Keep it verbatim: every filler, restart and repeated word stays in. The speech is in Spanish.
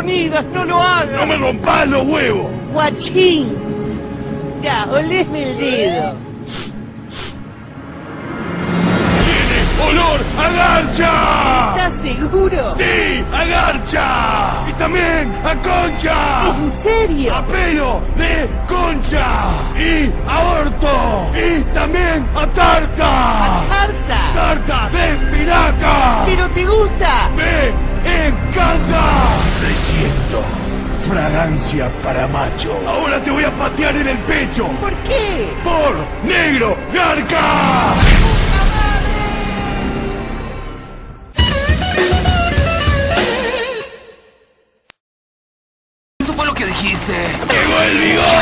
Leonidas, no lo hagas. ¡No me rompas los huevos! Guachín. Ya, olesme el dedo. ¡Tiene olor a garcha! ¿Estás seguro? ¡Sí! ¡A garcha! ¡Y también a concha! ¿En serio? ¡A pelo de concha! ¡Y a orto! ¡Y también a tarta! ¡Tarta! ¡Tarta de espinaca! ¿Pero te gusta? ¡Me encanta! trescientos. Fragancia para macho. Ahora te voy a patear en el pecho. ¿Por qué? ¡Por negro garca! Eso fue lo que dijiste. ¡Llegó el bigote!